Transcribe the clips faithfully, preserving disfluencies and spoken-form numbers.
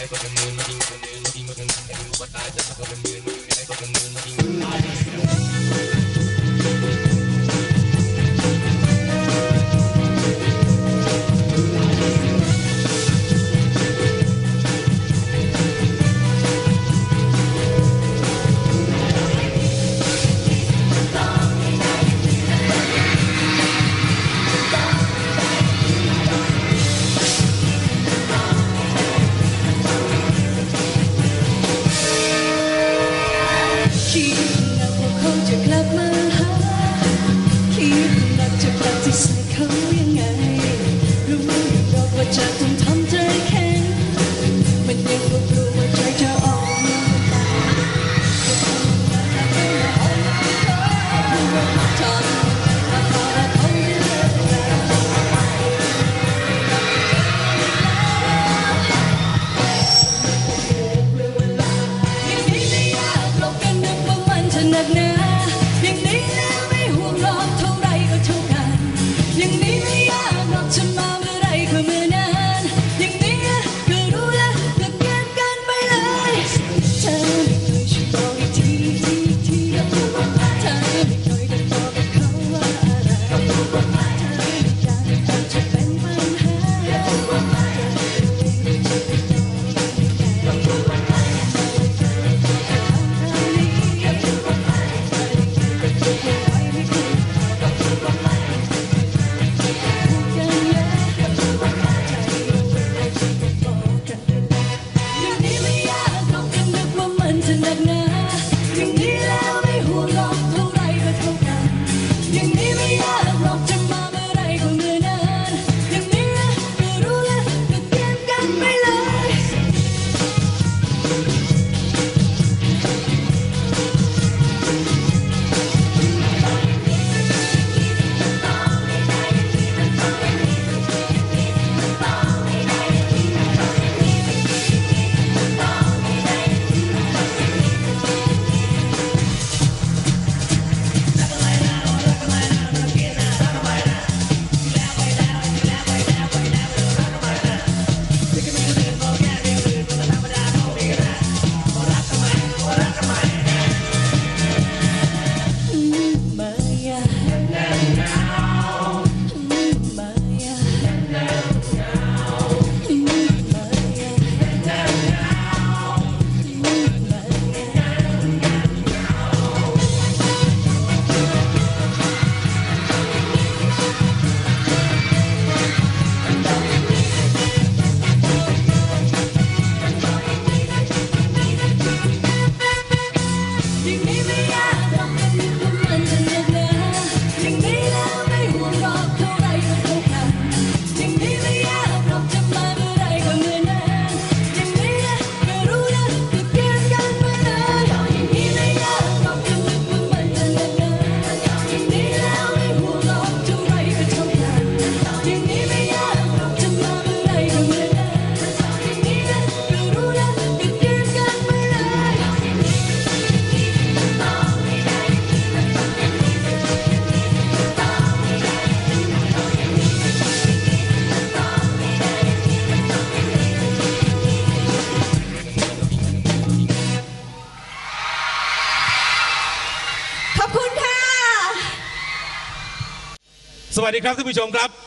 สวัสดีครับท่านผู้ชมครับ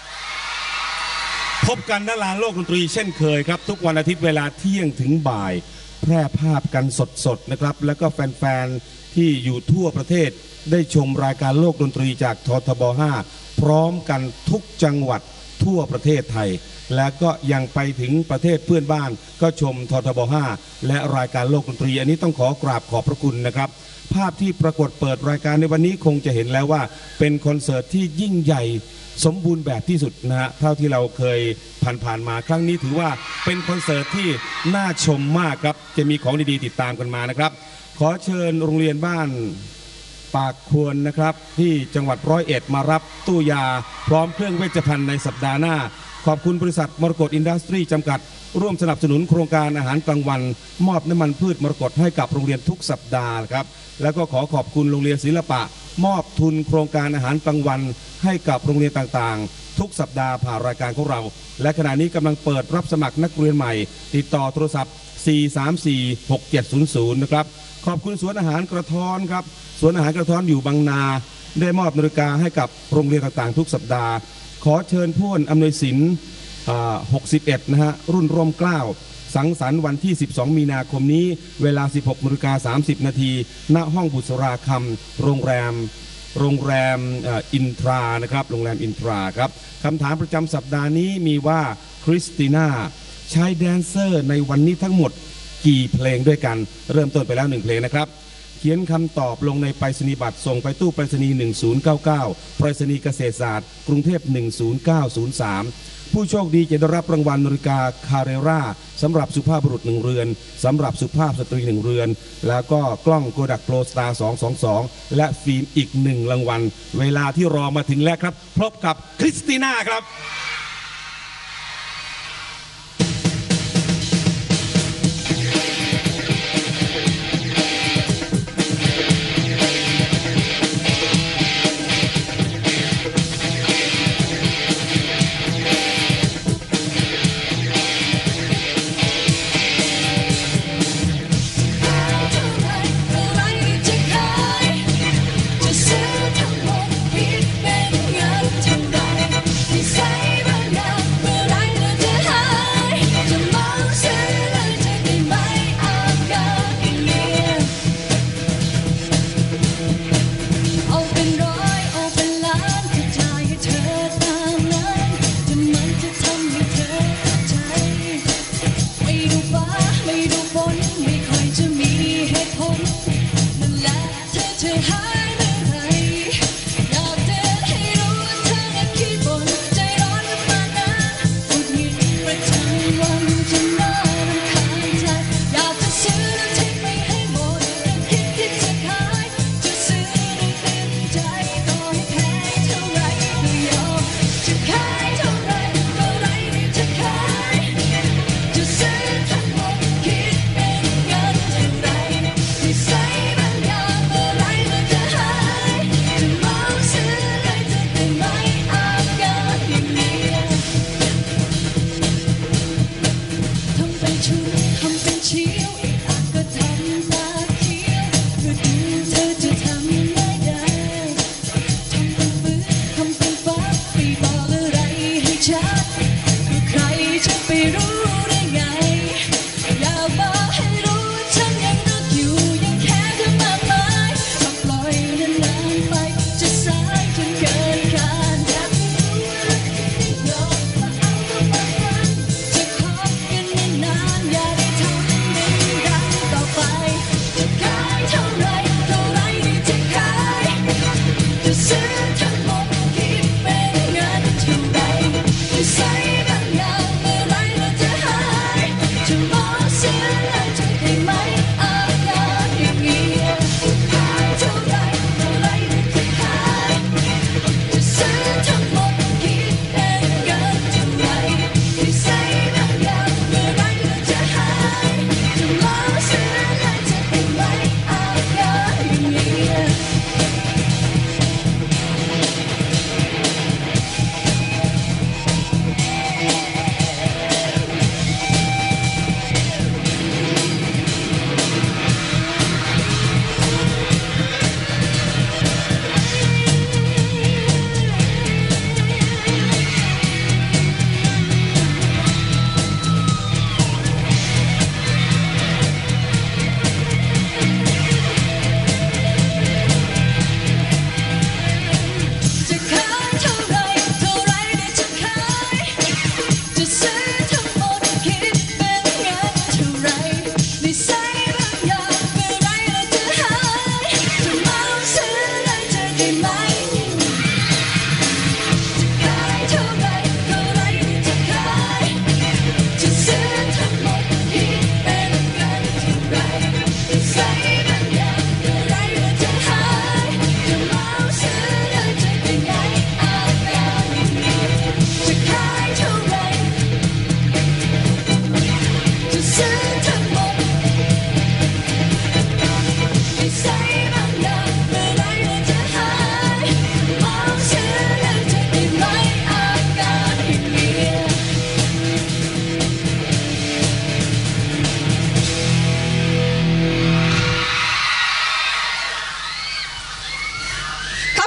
พบกันณลานโลกดนตรีเช่นเคยครับทุกวันอาทิตย์เวลาเที่ยงถึงบ่ายแพร่ภาพกันสดๆนะครับแล้วก็แฟนๆที่อยู่ทั่วประเทศได้ชมรายการโลกดนตรีจากททบห้าพร้อมกันทุกจังหวัดทั่วประเทศไทยและก็ยังไปถึงประเทศเพื่อนบ้านก็ชมททบห้าและรายการโลกดนตรีอันนี้ต้องขอกราบขอบพระคุณนะครับภาพที่ปรากฏเปิดรายการในวันนี้คงจะเห็นแล้วว่าเป็นคอนเสิร์ตที่ยิ่งใหญ่สมบูรณ์แบบที่สุดนะฮะเท่าที่เราเคยผ่านๆมาครั้งนี้ถือว่าเป็นคอนเสิร์ตที่น่าชมมากครับจะมีของดีๆติดตามกันมานะครับขอเชิญโรงเรียนบ้านปากควรนะครับที่จังหวัดร้อยเอ็ดมารับตู้ยาพร้อมเครื่องเวชภัณฑ์ในสัปดาห์หน้าขอบคุณบริษัทมรกตอินดัสทรีจำกัดร่วมสนับสนุนโครงการอาหารกลางวันมอบน้ำมันพืชมรกตให้กับโรงเรียนทุกสัปดาห์ครับแล้วก็ขอขอบคุณโรงเรียนศิลปะมอบทุนโครงการอาหารกลางวันให้กับโรงเรียนต่างๆทุกสัปดาห์ผ่านรายการของเราและขณะนี้กำลังเปิดรับสมัครนักเรียนใหม่ติดต่อโทรศัพท์สี่ สาม สี่ หก เจ็ด ศูนย์ ศูนย์นะครับขอบคุณสวนอาหารกระท้อนครับสวนอาหารกระท้อนอยู่บางนาได้มอบนาฬิกาให้กับโรงเรียนต่างๆทุกสัปดาห์ขอเชิญผู้อำนวยสินหกสิบเอ็ดนะฮะรุ่นร่มเกล้าสังสรรค์วันที่สิบสองมีนาคมนี้เวลา สิบหกนาฬิกาสามสิบนาทีณห้องบุษราคำโรงแรมโรงแรมอินทรานะครับโรงแรมอินทราครับคำถามประจำสัปดาห์นี้มีว่าคริสติน่าใช้แดนเซอร์ในวันนี้ทั้งหมดกี่เพลงด้วยกันเริ่มต้นไปแล้วหนึ่งเพลงนะครับเขียนคำตอบลงในไปรษณียบัตรส่งไปตู้ไปรษณีย์หนึ่งศูนย์เก้าเก้าไปรษณีย์เกษตรศาสตร์กรุงเทพหนึ่งศูนย์เก้าศูนย์สามผู้โชคดีจะได้รับรางวัลนาฬิกาคาเรราสำหรับสุภาพบุรุษหนึ่งเรือนสำหรับสุภาพสตรีหนึ่งเรือนแล้วก็กล้องโกดักโปรสตาร์สองสองสองและฟิล์มอีกหนึ่งรางวัลเวลาที่รอมาถึงแล้วครับพบกับคริสติน่าครับ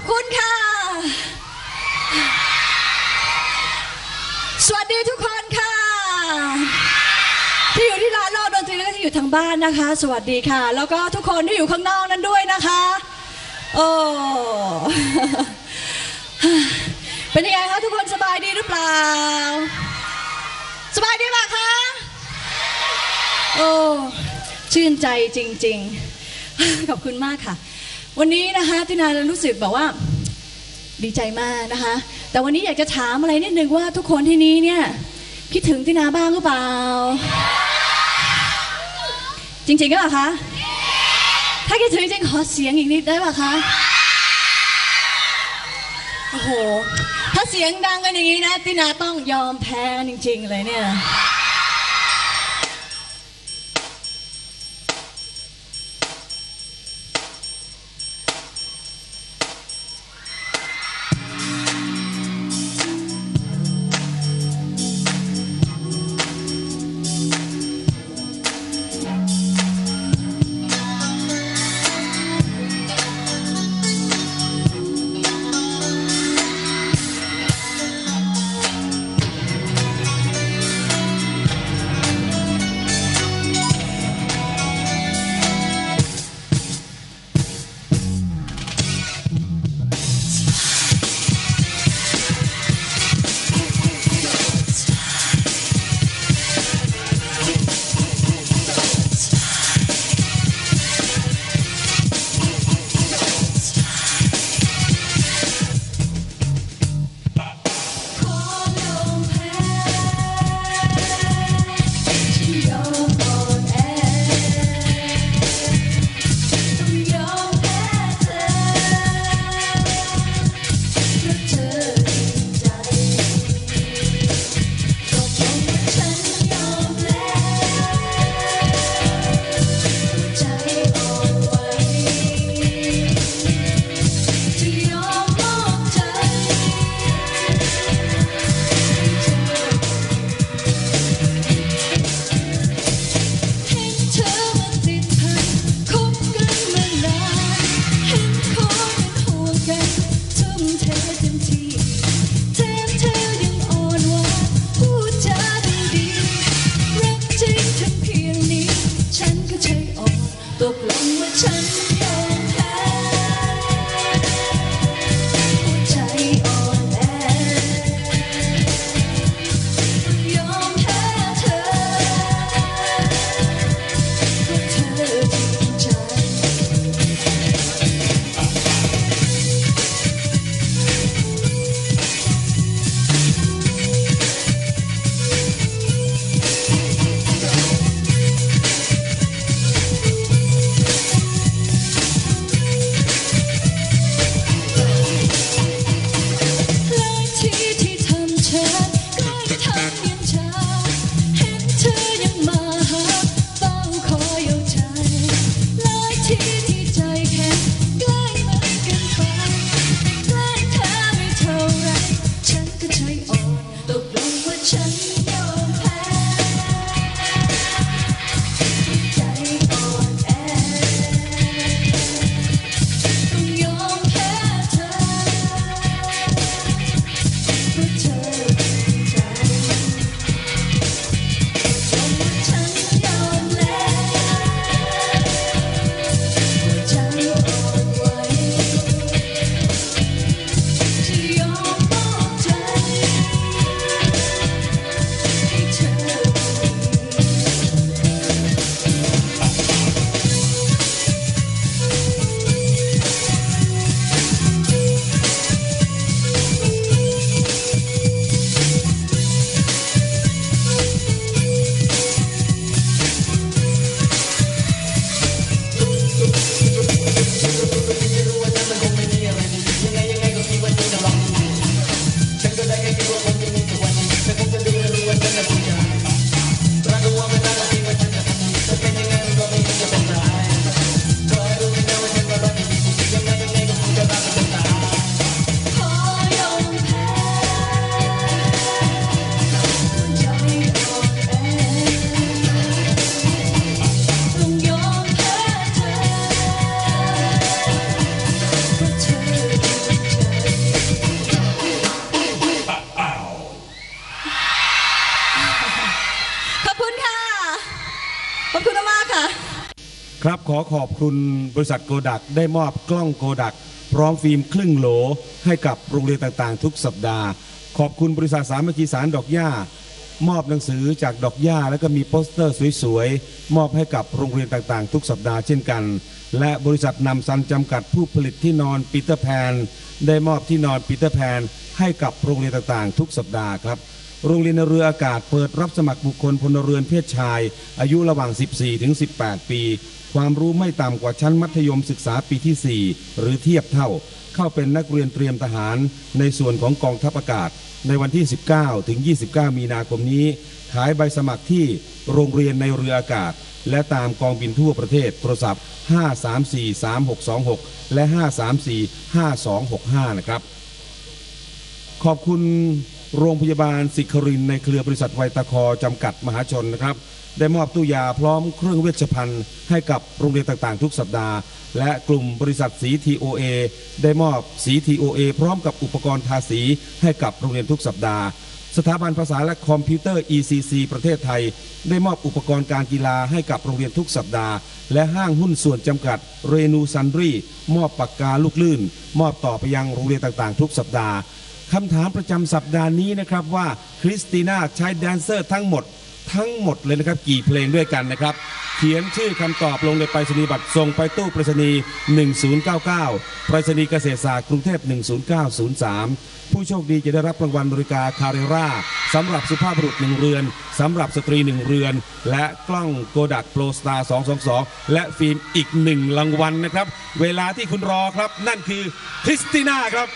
อบคุณค่ะสวัสดีทุกคนค่ะที่อยู่ที่ร้านโลกดนตรีแล้วก็ที่อยู่ทางบ้านนะคะสวัสดีค่ะแล้วก็ทุกคนที่อยู่ข้างนอกนั้นด้วยนะคะโอ้เป็นยังไงคะทุกคนสบายดีหรือเปล่าสบายดีป่ะคะโอ้ชื่นใจจริงๆขอบคุณมากค่ะวันนี้นะคะตินารู้สึกแบบว่าดีใจมากนะคะแต่วันนี้อยากจะถามอะไรนิดนึงว่าทุกคนที่นี้เนี่ยคิดถึงตินาบ้างหรือเปล่าจริงๆก็เหรอคะถ้าคิดถึงจริงขอเสียงอีกนิดได้ป่ะคะโอ้โหถ้าเสียงดังกันอย่างนี้นะตินาต้องยอมแพ้จริงๆเลยเนี่ยครับขอขอบคุณบริษัทโกดักได้มอบกล้องโกดักพร้อมฟิล์มครึ่งโหลให้กับโรงเรียนต่างๆทุกสัปดาห์ขอบคุณบริษัทสามัคคีสารดอกหญ้ามอบหนังสือจากดอกหญ้าแล้วก็มีโปสเตอร์สวยๆมอบให้กับโรงเรียนต่างๆทุกสัปดาห์เช่นกันและบริษัทนำซันจำกัดผู้ผลิตที่นอนปีเตอร์แพนได้มอบที่นอนปีเตอร์แพนให้กับโรงเรียนต่างๆทุกสัปดาห์ครับโรงเรียนเรืออากาศเปิดรับสมัครบุคคลพลเรือนเพศชายอายุระหว่าง สิบสี่ถึงสิบแปด ปีความรู้ไม่ต่ำกว่าชั้นมัธยมศึกษาปีที่ สี่ หรือเทียบเท่าเข้าเป็นนักเรียนเตรียมทหารในส่วนของกองทัพอากาศในวันที่ สิบเก้าถึงยี่สิบเก้า มีนาคมนี้ขายใบสมัครที่โรงเรียนในเรืออากาศและตามกองบินทั่วประเทศโทรศัพท์ห้า สาม สี่ สาม หก สอง หกและห้า สาม สี่ ห้า สอง หก ห้านะครับขอบคุณโรงพยาบาลศิครินทร์ในเครือบริษัทไวตาคอจำกัดมหาชนนะครับได้มอบตู้ยาพร้อมเครื่องเวชภัณฑ์ให้กับโรงเรียนต่างๆทุกสัปดาห์และกลุ่มบริษัทสี ที โอ เอ ได้มอบสี ที โอ เอ พร้อมกับอุปกรณ์ทาสีให้กับโรงเรียนทุกสัปดาห์สถาบันภาษาและคอมพิวเตอร์ อี ซี ซี ประเทศไทยได้มอบอุปกรณ์การกีฬาให้กับโรงเรียนทุกสัปดาห์และห้างหุ้นส่วนจำกัดเรนูซันดรีมอบปากกาลูกลื่นมอบต่อไปยังโรงเรียนต่างๆทุกสัปดาห์คำถามประจำสัปดาห์นี้นะครับว่าคริสติน่าใช้แดนเซอร์ทั้งหมดทั้งหมดเลยนะครับกี่เพลงด้วยกันนะครับเขียนชื่อคำตอบลงในไปรษณียบัตรส่งไปตู้ไปรษณีย์หนึ่งศูนย์เก้าเก้าไปรษณีย์เกษตรศาสตร์กรุงเทพหนึ่งศูนย์เก้าศูนย์สามผู้โชคดีจะได้รับรางวัลนาฬิกาคาเรราสำหรับสุภาพบุรุษหนึ่งเรือนสำหรับสตรีหนึ่งเรือนและกล้องโกดักโปรสตาร์สองสองสองและฟิล์มอีกหนึ่งรางวัลนะครับเวลาที่คุณรอครับนั่นคือคริสติน่าครับ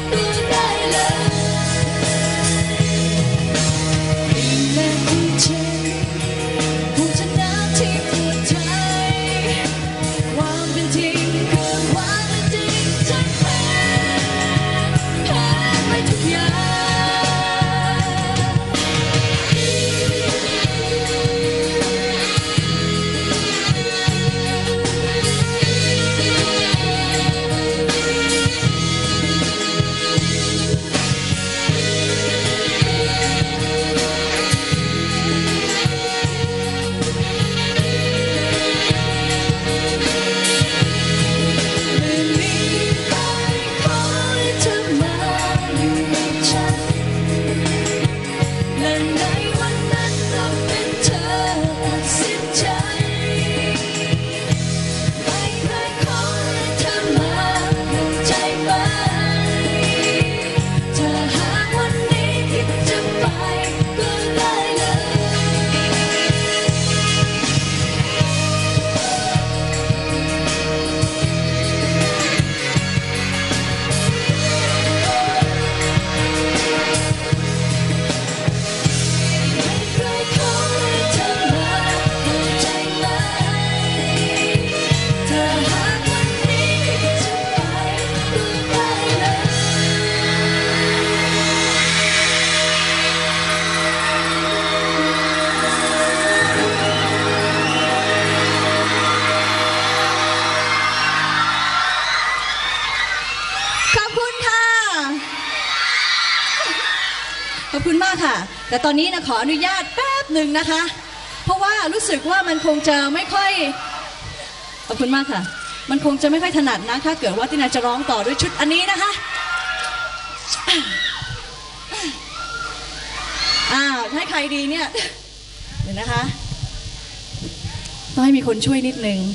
ดูได้เลยและที่เช่นผู้ชนะที่ปวดใจความเป็นจริงคือความเป็นจริงฉันแพ้แพ้ไปทุกอย่างขอบคุณมากค่ะแต่ตอนนี้นะขออนุญาตแป๊บหนึ่งนะคะเพราะว่ารู้สึกว่ามันคงจะไม่ค่อยขอบคุณมากค่ะมันคงจะไม่ค่อยถนัดนะถ้าเกิดว่าตินาจะร้องต่อด้วยชุดอันนี้นะคะอ่าให้ใครดีเนี่ยเดี๋ยวนะคะต้องให้มีคนช่วยนิดนึง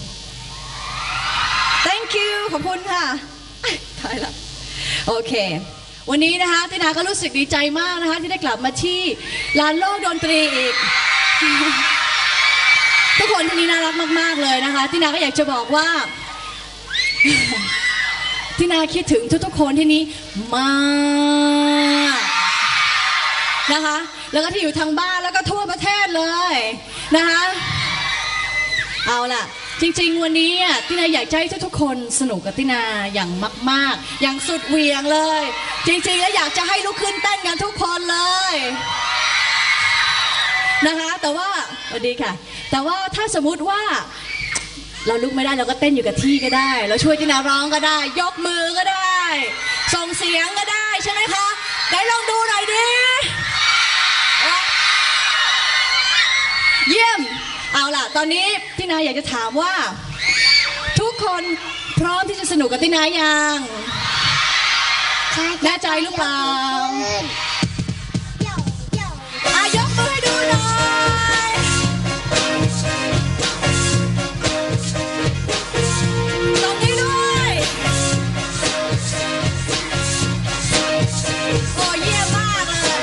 thank you ขอบคุณค่ะตายละโอเควันนี้นะคะตินาก็รู้สึกดีใจมากนะคะที่ได้กลับมาที่ลานโลกดนตรีอีกทุกคนที่นี่น่ารักมากๆเลยนะคะตินาก็อยากจะบอกว่าตินาคิดถึงทุกๆคนที่นี้มากนะคะแล้วก็ที่อยู่ทางบ้านแล้วก็ทั่วประเทศเลยนะคะเอาล่ะจริงๆวันนี้ตินาอยากให้ทุกๆคนสนุกกับตินาอย่างมากๆอย่างสุดเหวี่ยงเลยจริงๆแล้วอยากจะให้ลุกขึ้นเต้นกันทุกคนเลยนะคะแต่ว่าสวัสดีค่ะแต่ว่าถ้าสมมุติว่าเราลุกไม่ได้เราก็เต้นอยู่กับที่ก็ได้เราช่วยตินาร้องก็ได้ยกมือก็ได้ส่งเสียงก็ได้ใช่ไหมคะได้ลองดูหน่อยดิเยี่ยมเอาล่ะตอนนี้ตินาอยากจะถามว่าทุกคนพร้อมที่จะสนุกกับตินายังแน่ใจหรือเปล่าอ่ะยกมือให้ดูหน่อยตรงนี้ด้วยโอ้เยี่ยมมากเลย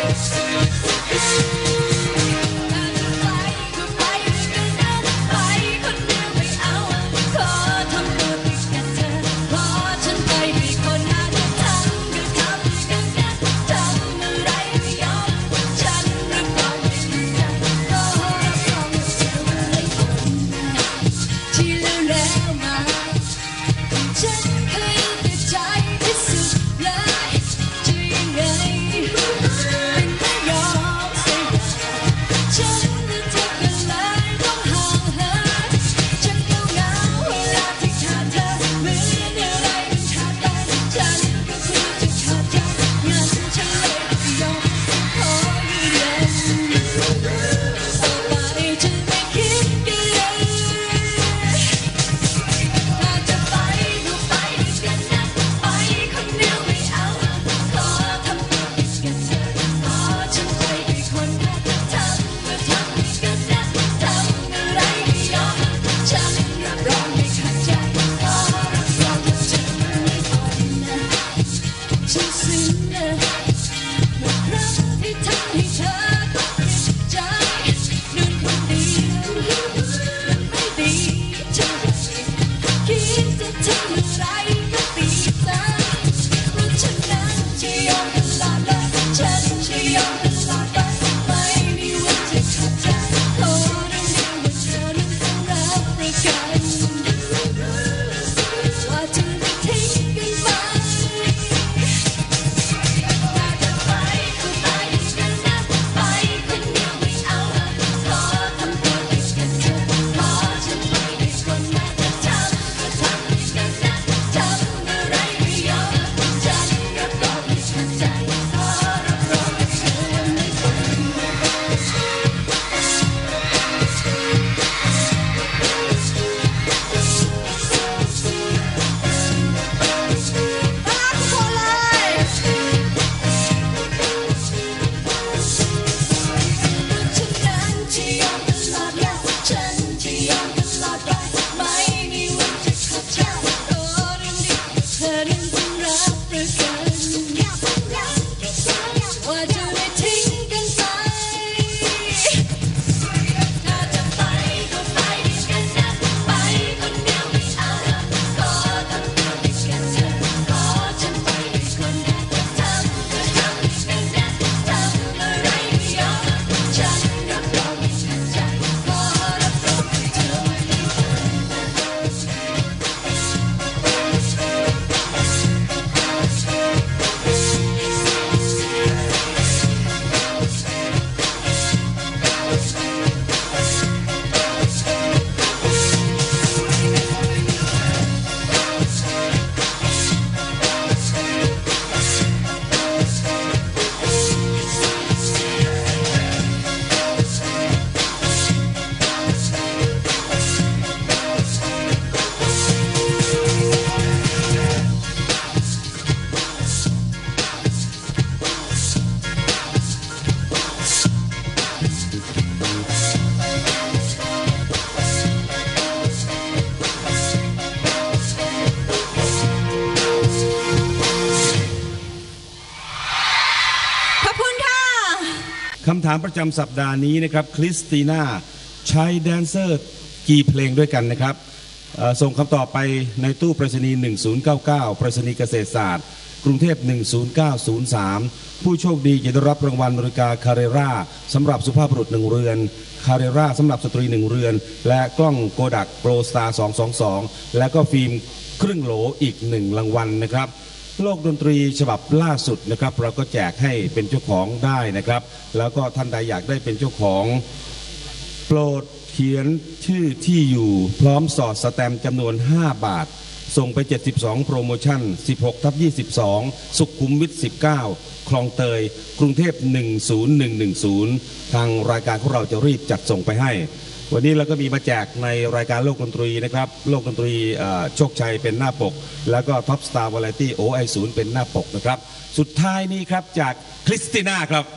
คำถามประจำสัปดาห์นี้นะครับคริสติน่าใช้แดนเซอร์กี่เพลงด้วยกันนะครับส่งคำตอบไปในตู้ไปรษณีย์หนึ่งศูนย์เก้าเก้าไปรษณีย์เกษตรศาสตร์กรุงเทพหนึ่งศูนย์เก้าศูนย์สามผู้โชคดีจะได้รับรางวัลนาฬิกาคาเรราสำหรับสุภาพบุรุษหนึ่งเรือนคาเรราสำหรับสตรีหนึ่งเรือนและกล้องโกดักโปรสตาร์สองสองสองและก็ฟิล์มครึ่งโหลอีกหนึ่งรางวัลนะครับโลกดนตรีฉบับล่าสุดนะครับเราก็แจกให้เป็นเจ้าของได้นะครับแล้วก็ท่านใดอยากได้เป็นเจ้าของโปรดเขียนชื่อที่อยู่พร้อมสอดสแตมป์จำนวนห้าบาทส่งไปเจ็ดสิบสองโปรโมชั่น สิบหกทับยี่สิบสอง สุขุมวิทสิบเก้าคลองเตยกรุงเทพหนึ่งศูนย์หนึ่งหนึ่งศูนย์ทางรายการของเราจะรีบจัดส่งไปให้วันนี้เราก็มีมาแจกในรายการโลกดนตรีนะครับโลกดนตรีโชคชัยเป็นหน้าปกแล้วก็ท็อปสตาร์วาไรตี้โอไอศูนย์เป็นหน้าปกนะครับสุดท้ายนี้ครับจากคริสติน่าครับ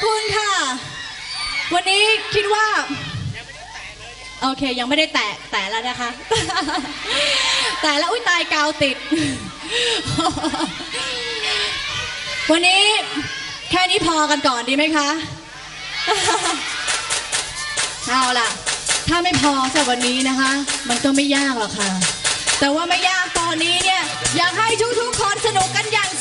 คุณค่ะ วันนี้คิดว่าโอเคยังไม่ได้แตะแตะแล้วนะคะ แต่แล้วอุ้ยตายกาวติด วันนี้แค่นี้พอกันก่อนดีไหมคะ เอาล่ะถ้าไม่พอสำหรับวันนี้นะคะ มันก็ไม่ยากหรอกค่ะแต่ว่าไม่ยากตอนนี้เนี่ยอยากให้ทุกๆคนสนุกกันอย่าง